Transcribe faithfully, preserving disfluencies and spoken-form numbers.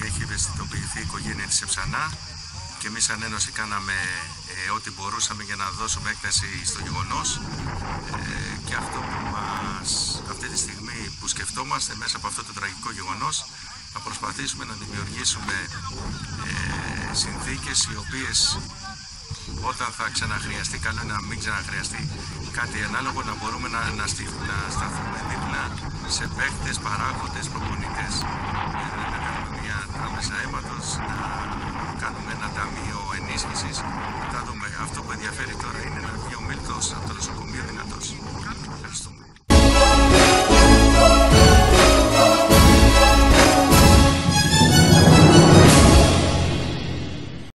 έχει ευαισθητοποιηθεί η οικογένεια της Εψανά και εμείς σαν Ένωση κάναμε ε, ό,τι μπορούσαμε για να δώσουμε έκταση στο γεγονός ε, και αυτό που μας, αυτή τη στιγμή που σκεφτόμαστε μέσα από αυτό το τραγικό γεγονός, να προσπαθήσουμε να δημιουργήσουμε ε, συνθήκες οι οποίες όταν θα ξαναχρειαστεί, καλό είναι να μην ξαναχρειαστεί κάτι ανάλογο, να μπορούμε να, να, στη, να σταθούμε δίπλα σε παίκτες, παράγοντες, προπονητές, ε, να κάνουμε μια τράπεζα αίματος, να κάνουμε ένα ταμείο ενίσχυσης. Θα δούμε. Αυτό που ενδιαφέρει τώρα είναι να βγει ο Μίλτος από το νοσοκομείο δυνατός.